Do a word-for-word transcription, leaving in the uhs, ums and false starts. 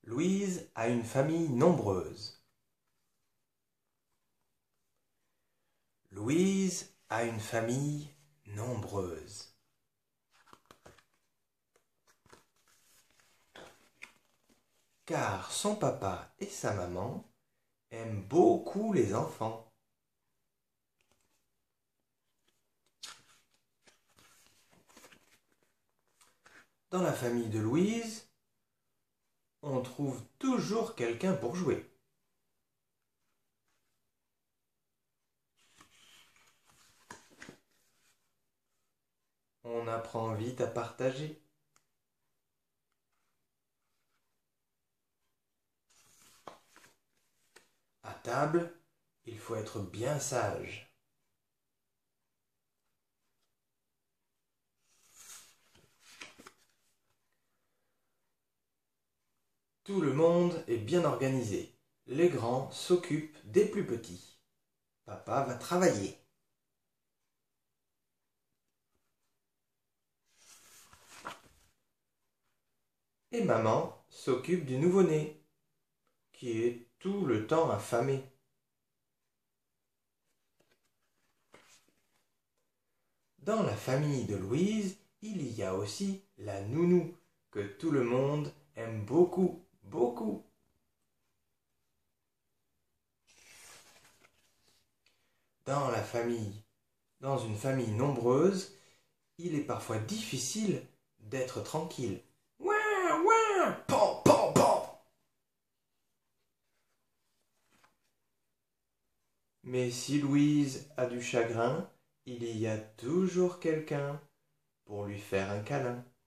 Louise a une famille nombreuse. Louise a une famille nombreuse. Car son papa et sa maman aiment beaucoup les enfants. Dans la famille de Louise, on trouve toujours quelqu'un pour jouer. On apprend vite à partager. À table, il faut être bien sage. Tout le monde est bien organisé. Les grands s'occupent des plus petits. Papa va travailler. Et maman s'occupe du nouveau-né, qui est tout le temps affamé. Dans la famille de Louise, il y a aussi la nounou, que tout le monde aime beaucoup, beaucoup. Dans la famille, dans une famille nombreuse, il est parfois difficile d'être tranquille. Ouin, ouin, pan, pan, pan. Mais si Louise a du chagrin, il y a toujours quelqu'un pour lui faire un câlin.